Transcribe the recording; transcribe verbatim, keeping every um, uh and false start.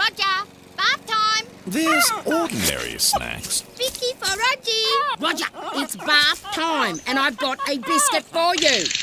Roger, bath time. There's ordinary snacks. Biscuit for Roger. Roger, it's bath time and I've got a biscuit for you.